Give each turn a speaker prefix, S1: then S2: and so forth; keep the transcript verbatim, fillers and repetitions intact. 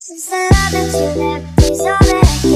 S1: Since the love that you left is all that I